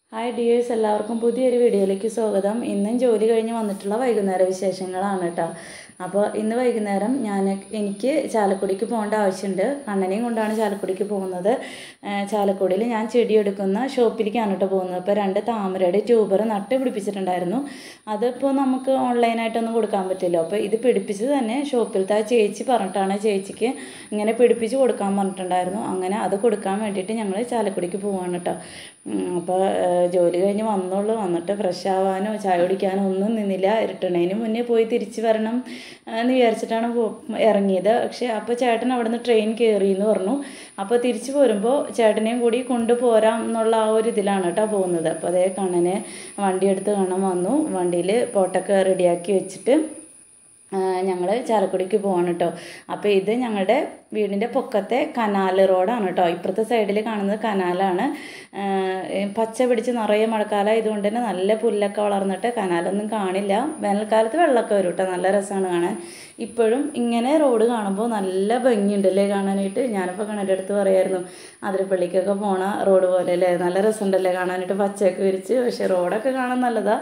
Hi dears, എല്ലാവർക്കും പുതിയൊരു വീഡിയോയിലേക്ക് സ്വാഗതം. ഇന്നും ജോലി കഴിഞ്ഞ് വന്നിട്ടുള്ള വൈകുന്നേര വിശേഷങ്ങളാണ് കേട്ടോ. അപ്പോൾ ഇന്ന് വൈകുന്നേരം എനിക്ക് ചാലക്കുടിക്ക് പോകേണ്ട ആവശ്യമുണ്ട്. കണ്ണനെയും കൊണ്ടാണ് ചാലക്കുടിക്ക് പോകുന്നത്. ചാലക്കുടിയിൽ ഞാൻ ചെടി എടുക്കുന്ന ഷോപ്പിലേക്കാണ് കേട്ടോ പോകുന്നത്. അപ്പോൾ 2 താമരയുടെ ട്യൂബർ നട്ട് പിടിപ്പിച്ചിട്ടുണ്ടായിരുന്നു. അതിപ്പോൾ നമുക്ക് ഓൺലൈനായിട്ടൊന്നും കൊടുക്കാൻ പറ്റില്ല. അപ്പോൾ ഇത് പിടിപ്പിച്ചത് തന്നെ ഷോപ്പിലത്തെ ആ ചേച്ചി പറഞ്ഞിട്ടാണ്. ചേച്ചിക്ക് ഇങ്ങനെ പിടിപ്പിച്ച് കൊടുക്കാൻ പറഞ്ഞിട്ടുണ്ടായിരുന്നു. അങ്ങനെ അത് കൊടുക്കാൻ വേണ്ടിയിട്ട് ഞങ്ങൾ ചാലക്കുടിക്ക് പോവാണ് കേട്ടോ. അപ്പോൾ ജോലി കഴിഞ്ഞ് വന്നിട്ട് ഫ്രഷ് ആവാനോ ചായ കുടിക്കാനോ ഒന്നും നിന്നില്ല. ഇരുട്ടണേന് മുന്നേ പോയി തിരിച്ച് വരണം എന്ന് വിചാരിച്ചിട്ടാണ് ഇറങ്ങിയത്. പക്ഷേ അപ്പോൾ ചേട്ടൻ അവിടെ നിന്ന് ട്രെയിൻ കയറി എന്ന് പറഞ്ഞു. അപ്പോൾ തിരിച്ച് പോരുമ്പോൾ ചേട്ടനെയും കൂടി കൊണ്ടുപോരാം എന്നുള്ള ആ ഒരു ഇതിലാണ് കേട്ടോ പോകുന്നത്. അപ്പോൾ അതേ കണ്ണനെ വണ്ടിയെടുത്ത് കാണാൻ വന്നു. വണ്ടിയിൽ പോട്ടൊക്കെ റെഡിയാക്കി വെച്ചിട്ട് ഞങ്ങൾ ചാലക്കുടിക്ക് പോവാണ് കേട്ടോ. അപ്പോൾ ഇത് ഞങ്ങളുടെ വീടിൻ്റെ പൊക്കത്തെ കനാൽ റോഡാണ് കേട്ടോ. ഇപ്പുറത്തെ സൈഡിൽ കാണുന്നത് കനാലാണ്. പച്ച പിടിച്ച് നിറയെ മഴക്കാലം ആയതുകൊണ്ട് തന്നെ നല്ല പുല്ലൊക്കെ വളർന്നിട്ട് കനാലൊന്നും കാണില്ല. വേനൽക്കാലത്ത് വെള്ളമൊക്കെ വരും കേട്ടോ. നല്ല രസമാണ് കാണാൻ. ഇപ്പോഴും ഇങ്ങനെ റോഡ് കാണുമ്പോൾ നല്ല ഭംഗിയുണ്ടല്ലേ കാണാനായിട്ട്. ഞാനിപ്പോൾ കണ്ണൻ്റെ അടുത്ത് പറയായിരുന്നു, അതിരപ്പള്ളിക്കൊക്കെ പോണ റോഡ് പോലെ അല്ലേ, നല്ല രസമുണ്ടല്ലേ കാണാനായിട്ട്, പച്ചയൊക്കെ വിരിച്ച്. പക്ഷേ റോഡൊക്കെ കാണാൻ നല്ലതാണ്.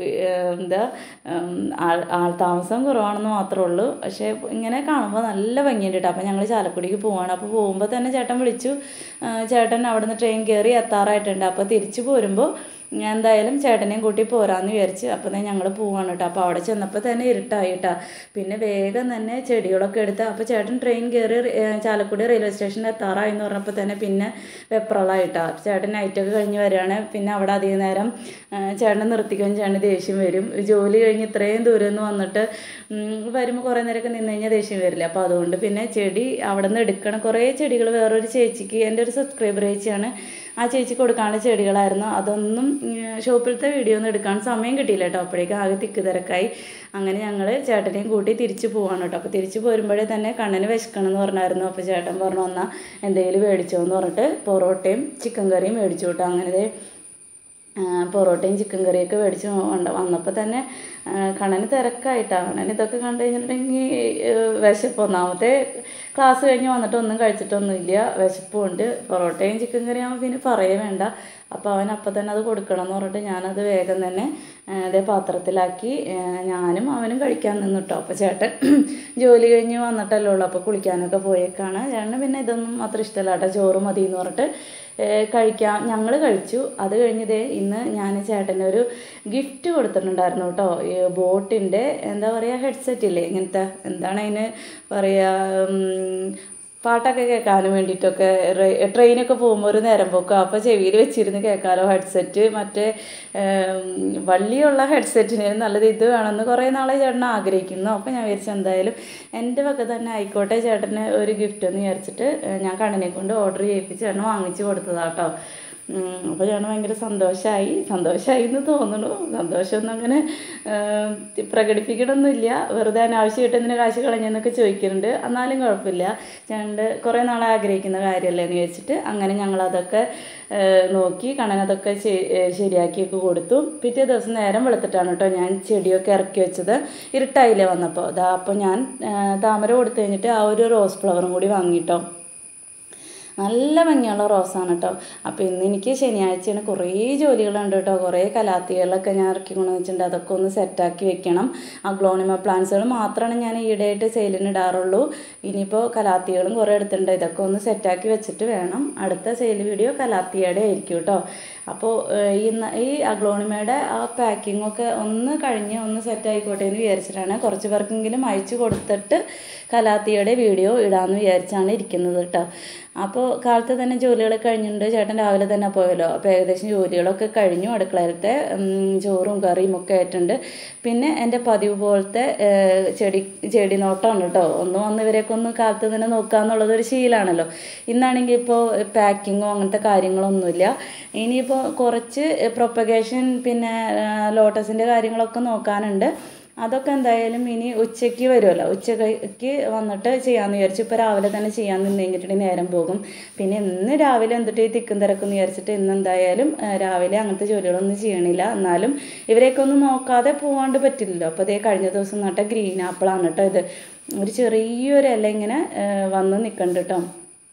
ആൾതാമസം കുറവാണെന്ന് മാത്രമേ ഉള്ളൂ. പക്ഷേ ഇങ്ങനെ കാണുമ്പോൾ നല്ല ഭംഗിയുണ്ട് കേട്ടോ. അപ്പോൾ ഞങ്ങൾ ചാലക്കുടിക്ക് പോവാണ്. അപ്പോൾ പോകുമ്പോൾ തന്നെ ചേട്ടൻ വിളിച്ചു. ചേട്ടൻ അവിടെ നിന്ന് ട്രെയിൻ കയറി എത്താറായിട്ടുണ്ട്. അപ്പോൾ തിരിച്ചു പോരുമ്പോൾ ഞാൻ എന്തായാലും ചേട്ടനെയും കൂട്ടി പോരാമെന്ന് വിചാരിച്ചു. അപ്പോൾ തന്നെ ഞങ്ങൾ പോവാണ് കേട്ടോ. അപ്പോൾ അവിടെ ചെന്നപ്പോൾ തന്നെ ഇരുട്ടായിട്ടാ. പിന്നെ വേഗം തന്നെ ചെടികളൊക്കെ എടുത്ത്, അപ്പോൾ ചേട്ടൻ ട്രെയിൻ കയറി ചാലക്കുടി റെയിൽവേ സ്റ്റേഷനിൽ എത്താറായി എന്ന് പറഞ്ഞപ്പോൾ തന്നെ പിന്നെ വെപ്രളായിട്ടാ. ചേട്ടൻ നൈറ്റൊക്കെ കഴിഞ്ഞ് വരികയാണ്. പിന്നെ അവിടെ അധികം നേരം ചേട്ടനെ നിർത്തിക്കാൻ ചേട്ടന് ദേഷ്യം വരും. ജോലി കഴിഞ്ഞ് ഇത്രയും ദൂരം നിന്ന് വന്നിട്ട് വരുമ്പോൾ കുറേ നേരമൊക്കെ നിന്ന് കഴിഞ്ഞാൽ ദേഷ്യം വരില്ല. അപ്പോൾ അതുകൊണ്ട് പിന്നെ ചെടി അവിടെ നിന്ന് എടുക്കണം. കുറേ ചെടികൾ വേറൊരു ചേച്ചിക്ക്, എൻ്റെ ഒരു സബ്സ്ക്രൈബർ ചേച്ചിയാണ്, ആ ചേച്ചിക്ക് കൊടുക്കാനുള്ള ചെടികളായിരുന്നു. അതൊന്നും ഷോപ്പിലത്തെ വീഡിയോ ഒന്നും എടുക്കാൻ സമയം കിട്ടിയില്ല കേട്ടോ. അപ്പോഴേക്കും ആകെ തിക്ക് തിരക്കായി. അങ്ങനെ ഞങ്ങൾ ചേട്ടനെയും കൂട്ടി തിരിച്ച് പോവാണ് കേട്ടോ. അപ്പോൾ തിരിച്ച് പോരുമ്പോഴേ തന്നെ കണ്ണന് വിശക്കണം എന്ന് പറഞ്ഞായിരുന്നു. അപ്പോൾ ചേട്ടൻ പറഞ്ഞു, എന്നാൽ എന്തെങ്കിലും മേടിച്ചോ എന്ന് പറഞ്ഞിട്ട് പൊറോട്ടയും ചിക്കൻ കറിയും മേടിച്ചു കേട്ടോ. അങ്ങനെ പൊറോട്ടയും ചിക്കൻ കറിയൊക്കെ മേടിച്ച് വന്നപ്പോൾ തന്നെ കണ്ണന് തിരക്കായിട്ടാണ്. കണ്ണൻ ഇതൊക്കെ കണ്ടു കഴിഞ്ഞിട്ടുണ്ടെങ്കിൽ വിശപ്പ്, ഒന്നാമത്തെ ക്ലാസ് കഴിഞ്ഞ് വന്നിട്ട് ഒന്നും കഴിച്ചിട്ടൊന്നുമില്ല, വിശപ്പുണ്ട്. പൊറോട്ടയും ചിക്കൻ കറിയും ആകുമ്പോൾ പിന്നെ പറയേ വേണ്ട. അപ്പോൾ അവൻ അപ്പം തന്നെ അത് കൊടുക്കണം എന്ന് പറഞ്ഞിട്ട് ഞാനത് വേഗം തന്നെ അതേ പാത്രത്തിലാക്കി ഞാനും അവനും കഴിക്കാൻ നിന്നു കേട്ടോ. അപ്പോൾ ചേട്ടൻ ജോലി കഴിഞ്ഞ് വന്നിട്ടല്ലേ ഉള്ളൂ. അപ്പോൾ കുളിക്കാനൊക്കെ പോയേക്കാണ്. ചേട്ടന് പിന്നെ ഇതൊന്നും അത്ര ഇഷ്ടമല്ല കേട്ടോ. ചോറ് മതി എന്ന് പറഞ്ഞിട്ട് ഞങ്ങൾ കഴിച്ചു. അത് കഴിഞ്ഞതേ ഇന്ന് ഞാൻ ചേട്ടന് ഒരു ഗിഫ്റ്റ് കൊടുത്തിട്ടുണ്ടായിരുന്നു കേട്ടോ. ബോട്ടിൻ്റെ എന്താ പറയുക, ഹെഡ്സെറ്റ് ഇല്ലേ, ഇങ്ങനത്തെ എന്താണ് അതിന് പറയുക, പാട്ടൊക്കെ കേൾക്കാനും വേണ്ടിയിട്ടൊക്കെ ട്രെയിനൊക്കെ പോകുമ്പോൾ ഒരു നേരം പോക്കുക. അപ്പോൾ ചെവിയിൽ വെച്ചിരുന്ന് കേൾക്കാമല്ലോ ഹെഡ്സെറ്റ്. മറ്റേ വള്ളിയുള്ള ഹെഡ്സെറ്റിന് നല്ലത് ഇത് വേണമെന്ന് കുറേ നാളെ ചേട്ടൻ ആഗ്രഹിക്കുന്നു. അപ്പോൾ ഞാൻ വിചാരിച്ചു എന്തായാലും എൻ്റെ വക തന്നെ ആയിക്കോട്ടെ ചേട്ടന് ഒരു ഗിഫ്റ്റ് എന്ന് വിചാരിച്ചിട്ട് ഞാൻ കണ്ണനെ കൊണ്ട് ഓർഡർ ചെയ്യിപ്പിച്ച് ചേട്ടന് വാങ്ങിച്ച് കൊടുത്തതാട്ടോ. അപ്പോൾ ചേട്ടൻ ഭയങ്കര സന്തോഷമായി എന്ന് തോന്നുന്നു. സന്തോഷമൊന്നും അങ്ങനെ പ്രകടിപ്പിക്കണമൊന്നുമില്ല. വെറുതെ അനാവശ്യമായിട്ട് എന്തിനാ കാശ് കളഞ്ഞെന്നൊക്കെ ചോദിക്കുന്നുണ്ട്. എന്നാലും കുഴപ്പമില്ല, ചേട്ടൻ കുറേ നാളെ ആഗ്രഹിക്കുന്ന കാര്യമല്ലേ എന്ന് വെച്ചിട്ട് അങ്ങനെ ഞങ്ങളതൊക്കെ നോക്കി കണ്ണനതൊക്കെ ശരിയാക്കിയൊക്കെ കൊടുത്തു. പിറ്റേ ദിവസം നേരം വെളുത്തിട്ടാണ് കേട്ടോ ഞാൻ ചെടിയൊക്കെ ഇറക്കി വെച്ചത്. ഇരുട്ടായില്ലേ വന്നപ്പോൾ. അപ്പോൾ ഞാൻ താമര കൊടുത്തു കഴിഞ്ഞിട്ട് ആ ഒരു റോസ് ഫ്ലവറും കൂടി വാങ്ങിയിട്ടോ. നല്ല ഭംഗിയുള്ള റോസാണ് കേട്ടോ. അപ്പോൾ ഇന്ന് എനിക്ക് ശനിയാഴ്ചയാണ്, കുറേ ജോലികളുണ്ട് കേട്ടോ. കുറേ കലാത്തികളൊക്കെ ഞാൻ ഇറക്കി കൊണ്ടു വെച്ചിട്ടുണ്ട്. അതൊക്കെ ഒന്ന് സെറ്റാക്കി വെക്കണം. അഗ്ലോണിമ പ്ലാന്റ്സുകൾ മാത്രമാണ് ഞാൻ ഈയിടെയായിട്ട് സെയിലിന് ഇടാറുള്ളൂ. ഇനിയിപ്പോൾ കലാത്തികളും കുറേ എടുത്തിട്ടുണ്ട്. ഇതൊക്കെ ഒന്ന് സെറ്റാക്കി വെച്ചിട്ട് വേണം അടുത്ത സെയിൽ വീഡിയോ കലാത്തിയുടെ ആയിരിക്കും കേട്ടോ. അപ്പോൾ ഈ അഗ്ലോണിമയുടെ ആ പാക്കിങ്ങൊക്കെ ഒന്ന് കഴിഞ്ഞ് ഒന്ന് സെറ്റായിക്കോട്ടെ എന്ന് വിചാരിച്ചിട്ടാണ്. കുറച്ച് പേർക്കെങ്കിലും അയച്ചു കൊടുത്തിട്ട് കലാത്തിയുടെ വീഡിയോ ഇടാമെന്ന് വിചാരിച്ചാണ് ഇരിക്കുന്നത് കേട്ടോ. അപ്പോൾ കാലത്ത് തന്നെ ജോലികളൊക്കെ കഴിഞ്ഞിട്ടുണ്ട്. ചേട്ടൻ രാവിലെ തന്നെ പോയല്ലോ. അപ്പോൾ ഏകദേശം ജോലികളൊക്കെ കഴിഞ്ഞു. അടുക്കളയിലത്തെ ചോറും കറിയും ഒക്കെ ആയിട്ടുണ്ട്. പിന്നെ എൻ്റെ പതിവ് പോലത്തെ ചെടി നോട്ടമാണ് കേട്ടോ. വന്ന് ഇവരെയൊക്കെ ഒന്ന് കാലത്ത് തന്നെ നോക്കുക എന്നുള്ളതൊരു ശീലമാണല്ലോ. ഇന്നാണെങ്കിൽ ഇപ്പോൾ പാക്കിങ്ങോ അങ്ങനത്തെ കാര്യങ്ങളൊന്നുമില്ല. ഇനിയിപ്പോൾ കുറച്ച് പ്രൊപ്പഗേഷൻ പിന്നെ ലോട്ടസിൻ്റെ കാര്യങ്ങളൊക്കെ നോക്കാനുണ്ട്. അതൊക്കെ എന്തായാലും ഇനി ഉച്ചയ്ക്ക് വരുമല്ലോ. ഉച്ചയ്ക്ക് വന്നിട്ട് ചെയ്യാമെന്ന് വിചാരിച്ചു. ഇപ്പോൾ രാവിലെ തന്നെ ചെയ്യാൻ നിന്ന് കഴിഞ്ഞിട്ടുണ്ടെങ്കിൽ നേരം പോകും. പിന്നെ ഇന്ന് രാവിലെ എന്തിട്ട് ഈ തിക്കും തിരക്കെന്ന് വിചാരിച്ചിട്ട് ഇന്ന് എന്തായാലും രാവിലെ അങ്ങനത്തെ ജോലികളൊന്നും ചെയ്യണില്ല. എന്നാലും ഇവരെയൊക്കെ ഒന്നും നോക്കാതെ പോകാണ്ട് പറ്റില്ലല്ലോ. അപ്പോൾ അതേ കഴിഞ്ഞ ദിവസം നട്ട ഗ്രീൻ ആപ്പിളാണ് കേട്ടോ ഇത്. ഒരു ചെറിയൊരു ഇല ഇങ്ങനെ വന്ന് നിൽക്കുന്നുണ്ട് കേട്ടോ.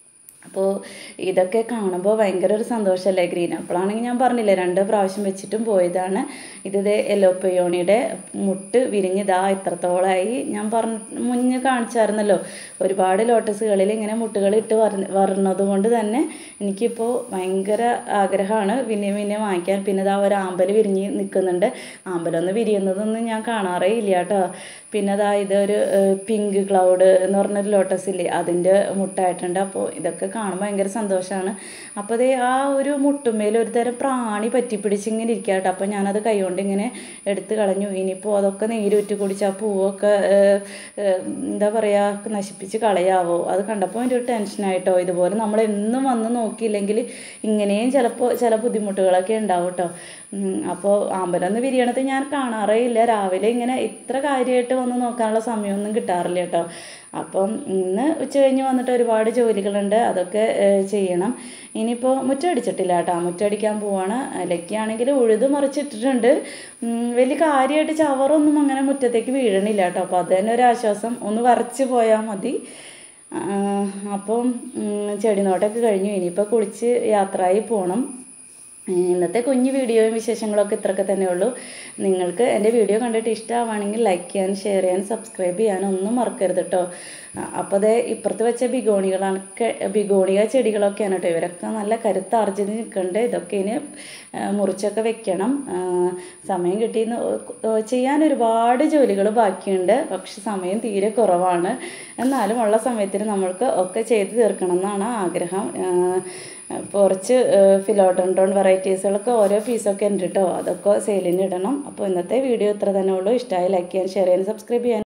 അപ്പോൾ ഇതൊക്കെ കാണുമ്പോൾ ഭയങ്കര ഒരു സന്തോഷമല്ലേ. ഗ്രീൻ ആപ്പിളാണെങ്കിൽ ഞാൻ പറഞ്ഞില്ലേ 2 പ്രാവശ്യം വെച്ചിട്ടും പോയതാണ്. ഇത് യെല്ലോ പെയോണിയുടെ മുട്ട് വിരിഞ്ഞിതാ ഇത്രത്തോളമായി. ഞാൻ മുന്നേ കാണിച്ചായിരുന്നല്ലോ, ഒരുപാട് ലോട്ടസുകളിൽ ഇങ്ങനെ മുട്ടുകളിട്ട് വരുന്നത് കൊണ്ട് തന്നെ എനിക്കിപ്പോൾ ഭയങ്കര ആഗ്രഹമാണ് പിന്നെ വാങ്ങിക്കാൻ. പിന്നെ ഇതാ ഒരു ആമ്പൽ വിരിഞ്ഞ് നിൽക്കുന്നുണ്ട്. ആമ്പലൊന്നും വിരിയുന്നതൊന്നും ഞാൻ കാണാറേ ഇല്ല കേട്ടോ. പിന്നെ അതാ ഇതൊരു പിങ്ക് ക്ലൗഡ് എന്ന് പറഞ്ഞൊരു ലോട്ടസ് ഇല്ലേ, അതിൻ്റെ മുട്ടായിട്ടുണ്ട്. അപ്പോൾ ഇതൊക്കെ കാണുമ്പോൾ ഭയങ്കര സന്തോഷമാണ്. അപ്പോൾ അതേ ആ ഒരു മുട്ടുമേൽ ഒരു തരം പ്രാണി പറ്റിപ്പിടിച്ച് ഇങ്ങനെ ഇരിക്കുക കേട്ടോ. അപ്പോൾ ഞാനത് കൈകൊണ്ട് ഇങ്ങനെ എടുത്ത് കളഞ്ഞു. ഇനിയിപ്പോൾ അതൊക്കെ നീരൂറ്റി കുടിച്ച് ആ പൂവൊക്കെ എന്താ പറയുക നശിപ്പിച്ച് കളയാവോ, അത് കണ്ടപ്പോൾ എൻ്റെ ഒരു ടെൻഷനായിട്ടോ. ഇതുപോലെ നമ്മൾ എന്നും വന്ന് നോക്കിയില്ലെങ്കിൽ ഇങ്ങനെയും ചിലപ്പോൾ ചില ബുദ്ധിമുട്ടുകളൊക്കെ ഉണ്ടാവും കേട്ടോ. അപ്പോൾ ആമ്പലൊന്ന് വിരിയണത് ഞാൻ കാണാറേ ഇല്ല. രാവിലെ ഇങ്ങനെ ഇത്ര കാര്യമായിട്ട് വന്ന് നോക്കാനുള്ള സമയമൊന്നും കിട്ടാറില്ല കേട്ടോ. അപ്പം ഇന്ന് ഉച്ച കഴിഞ്ഞ് വന്നിട്ട് ഒരുപാട് ജോലികളുണ്ട്, അതൊക്കെ ചെയ്യണം. ഇനിയിപ്പോൾ മുറ്റമടിച്ചിട്ടില്ല കേട്ടോ, മുറ്റമടിക്കാൻ പോവാണ്. ലക്കിയാണെങ്കിൽ ഉഴുത് മറിച്ചിട്ടിട്ടുണ്ട്. വലിയ കാര്യമായിട്ട് ചവറൊന്നും അങ്ങനെ മുറ്റത്തേക്ക് വീഴണില്ല കേട്ടോ. അപ്പോൾ അത് തന്നെ ഒരു ആശ്വാസം, ഒന്ന് വരച്ച് പോയാൽ മതി. അപ്പം ചെടി നോട്ടൊക്കെ കഴിഞ്ഞു. ഇനിയിപ്പോൾ കുളിച്ച് യാത്രയായി പോകണം. ഇന്നത്തെ കുഞ്ഞു വീഡിയോയും വിശേഷങ്ങളൊക്കെ ഇത്രയൊക്കെ തന്നെ ഉള്ളൂ. നിങ്ങൾക്ക് എൻ്റെ വീഡിയോ കണ്ടിട്ട് ഇഷ്ടമാവുകയാണെങ്കിൽ ലൈക്ക് ചെയ്യാനും ഷെയർ ചെയ്യാനും സബ്സ്ക്രൈബ് ചെയ്യാനും ഒന്നും മറക്കരുത് കേട്ടോ. അപ്പോൾ അതേ ഇപ്പുറത്ത് വെച്ച ബിഗോണിയ ചെടികളൊക്കെയാണ് കേട്ടോ. ഇവരൊക്കെ നല്ല കരുത്താർജിച്ച് നിൽക്കുന്നുണ്ട്. ഇതൊക്കെ ഇനി മുറിച്ചൊക്കെ വെക്കണം. സമയം കിട്ടിയെന്ന് ചെയ്യാൻ ഒരുപാട് ജോലികൾ ബാക്കിയുണ്ട്, പക്ഷെ സമയം തീരെ കുറവാണ്. എന്നാലും ഉള്ള സമയത്തിന് നമ്മൾക്ക് ഒക്കെ ചെയ്ത് തീർക്കണം എന്നാണ് ആഗ്രഹം. കുറച്ച് ഫിലോഡൻഡ്രോൺ വെറൈറ്റീസുകളൊക്കെ ഓരോ പീസൊക്കെ ഉണ്ട് കേട്ടോ, അതൊക്കെ സെയിലിന് ഇടണം. അപ്പോൾ ഇന്നത്തെ വീഡിയോ ഇത്ര തന്നെ ഉള്ളൂ. ഇഷ്ടമായി ലൈക്ക് ചെയ്യാൻ ഷെയർ ചെയ്യാൻ സബ്സ്ക്രൈബ് ചെയ്യാൻ